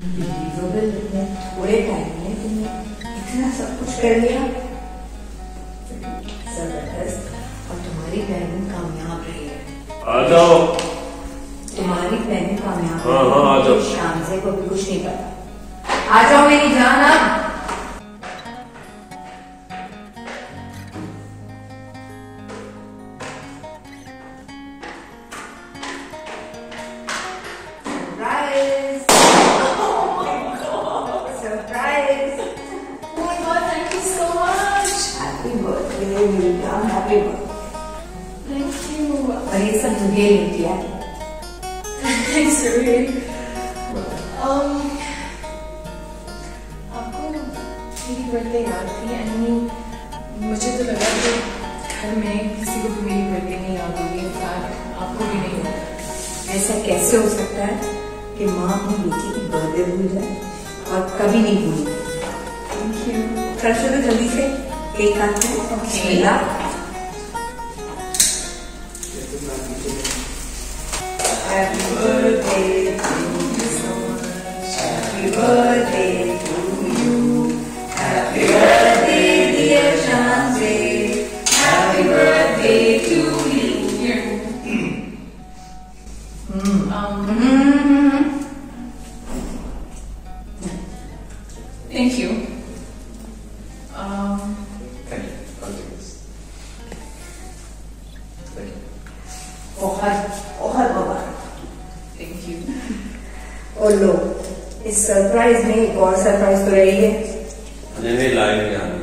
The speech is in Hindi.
थोड़े टाइम में तुमने इतना सब कुछ कर लिया, जबरदस्त। और तुम्हारी प्लानिंग कामयाब रही है। आ जाओ। तुम्हारी प्लानिंग कामयाब हाँ आ जाओ। शाम से को भी कुछ नहीं पता। आ जाओ मेरी जान। अब मुझे तो लगा कि घर में किसी को भी मेरी बर्थडे नहीं याद होगी, आपको भी नहीं होगा। ऐसा कैसे हो सकता है कि माँ अपनी बेटी की बर्थडे भूल जाए और कभी नहीं भूली। Thank you. चलो जल्दी से केक काटते हैं। Happy birthday to you so much. Happy birthday to you. Happy birthday dear Shazeal. Happy birthday to you. Thank you. Thank you. और लो, इस सरप्राइज में एक और सरप्राइज तो रही है। नहीं लाइन